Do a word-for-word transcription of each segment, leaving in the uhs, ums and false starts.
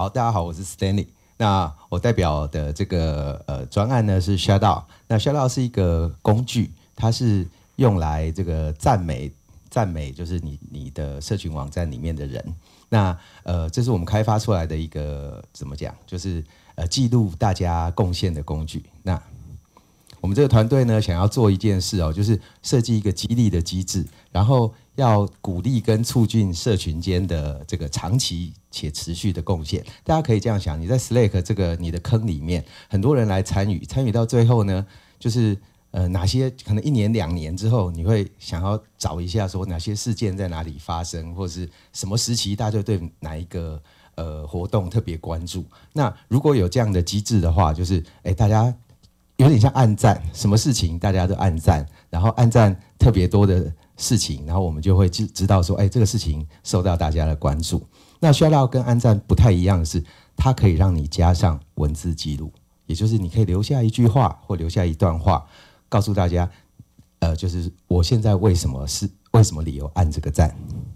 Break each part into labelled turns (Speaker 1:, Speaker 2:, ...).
Speaker 1: 好，大家好，我是 Stanley。那我代表的这个呃专案呢是 Shoutout。那 Shoutout 是一个工具，它是用来这个赞美赞美，就是你你的社群网站里面的人。那呃，这是我们开发出来的一个怎么讲，就是呃记录大家贡献的工具。那我们这个团队呢，想要做一件事哦，就是设计一个激励的机制，然后要鼓励跟促进社群间的这个长期且持续的贡献。大家可以这样想，你在 Slack 这个你的坑里面，很多人来参与，参与到最后呢，就是呃哪些可能一年两年之后，你会想要找一下说哪些事件在哪里发生，或是什么时期大家对哪一个呃活动特别关注。那如果有这样的机制的话，就是哎大家。有点像按赞，什么事情大家都按赞，然后按赞特别多的事情，然后我们就会知知道说，哎，这个事情受到大家的关注。那Shoutout跟按赞不太一样的是，它可以让你加上文字记录，也就是你可以留下一句话或留下一段话，告诉大家，呃，就是我现在为什么是为什么理由按这个赞。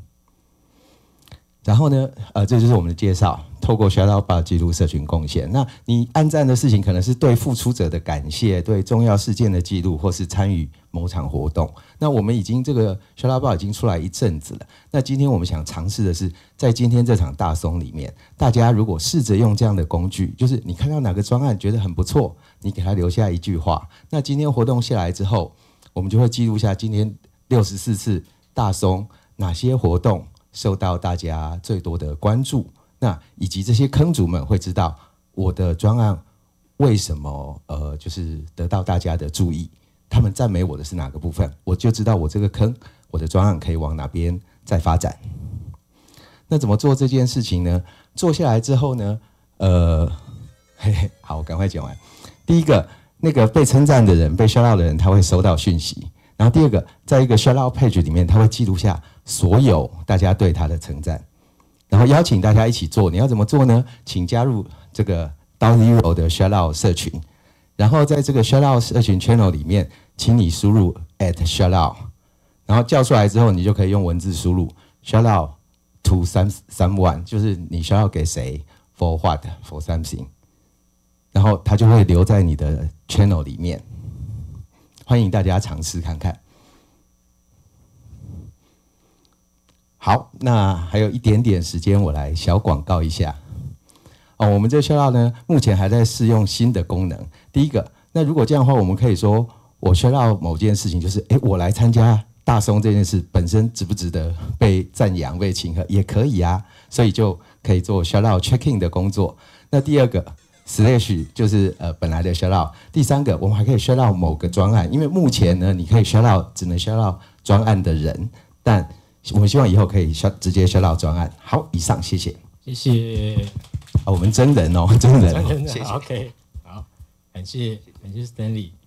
Speaker 1: 然后呢，呃，这就是我们的介绍。透过 Shoutout 记录社群贡献。那你按赞的事情，可能是对付出者的感谢，对重要事件的记录，或是参与某场活动。那我们已经这个 Shoutout 已经出来一阵子了。那今天我们想尝试的是，在今天这场大松里面，大家如果试着用这样的工具，就是你看到哪个专案觉得很不错，你给他留下一句话。那今天活动下来之后，我们就会记录下今天六十四次大松哪些活动受到大家最多的关注，那以及这些坑主们会知道我的专案为什么呃就是得到大家的注意，他们赞美我的是哪个部分，我就知道我这个坑我的专案可以往哪边再发展。那怎么做这件事情呢？做下来之后呢，呃，嘿嘿，好，我赶快讲完。第一个，那个被称赞的人、被 Shoutout 的人，他会收到讯息。然后第二个，在一个 Shoutout page 里面，他会记录下所有大家对他的称赞，然后邀请大家一起做。你要怎么做呢？请加入这个 DotZero 的 Shoutout 社群，然后在这个 Shoutout 社群 channel 里面，请你输入 at Shoutout， 然后叫出来之后，你就可以用文字输入 Shoutout to someone， 就是你 Shoutout 给谁 for what for something， 然后它就会留在你的 channel 里面。欢迎大家尝试看看。好，那还有一点点时间，我来小广告一下。哦，我们这个 Shoutout 呢，目前还在试用新的功能。第一个，那如果这样的话，我们可以说，我 Shoutout 某件事情，就是，哎，我来参加大松这件事本身值不值得被赞扬、被请贺，也可以啊。所以就可以做 Shoutout check-in 的工作。那第二个。Slash 就是呃本来的 Shoutout， 第三个我们还可以 Shoutout 某个专案，因为目前呢你可以 Shoutout 只能 Shoutout 专案的人，但我们希望以后可以直接 Shoutout 专案。好，以上谢谢，
Speaker 2: 谢谢。
Speaker 1: 啊，我们真人哦，真人，
Speaker 2: 真人，
Speaker 1: 谢谢。
Speaker 2: OK， 好，感谢感谢 Stanley。